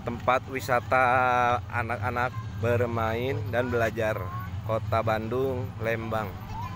tempat wisata anak-anak bermain dan belajar Kota Bandung, Lembang.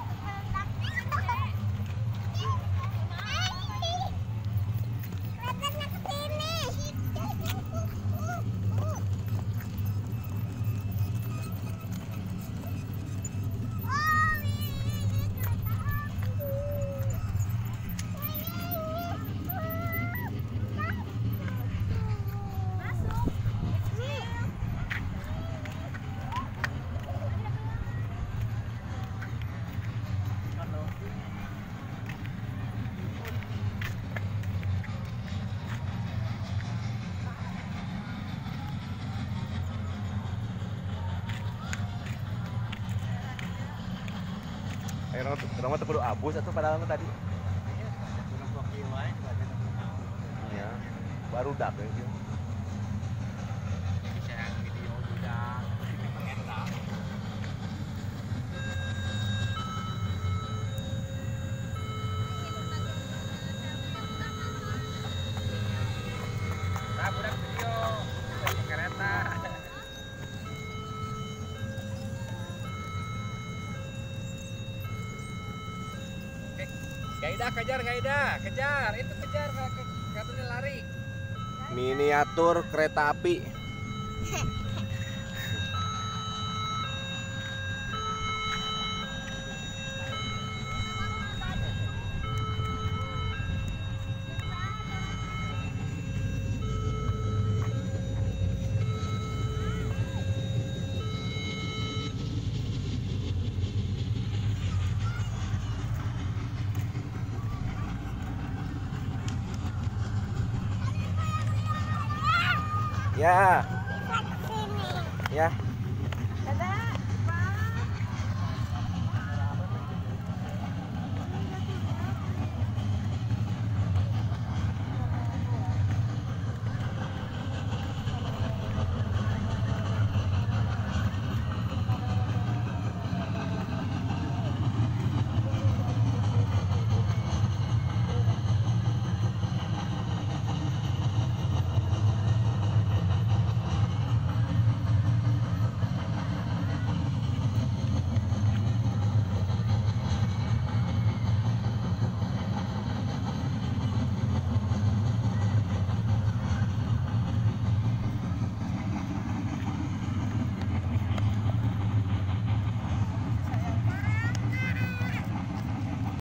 Orang tuh perlu abus atau padahal tadi? Iya, baru dak ya. Budak video kereta. Gaidah kejar, itu kejar, katanya lari. Miniatur kereta api. Ya. Ya.